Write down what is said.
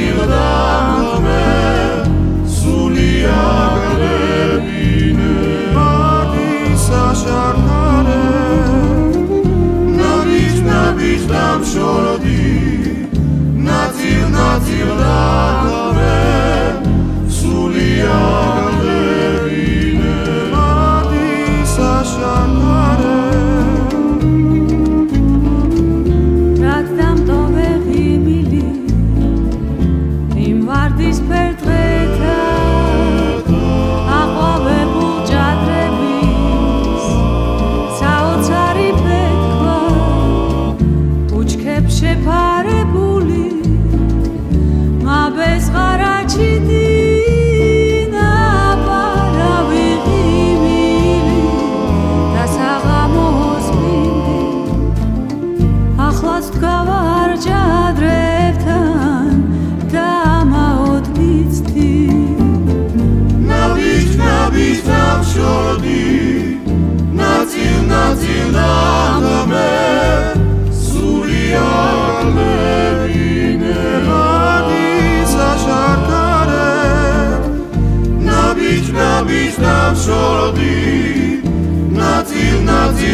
ნაწილ დამღმე სულიად ლებინე მაგისა შარდარე ნაბიჯ დამშორდი ნაწილ დამღმე სულიად ლებინე მაგისა შარდარე შეფარებული მაბეს ღარაჩი დინა პარავიღიმილი და საღამოს მინდი ახლაც დგავარ ჯადრებთან და ამაოდ მიცდი ნაბიჯ დამშორდი ნაწილ დამღმე სულიად ლებინე მაგისა შარდარე ნაბიჯ დამშორდი ნაწილ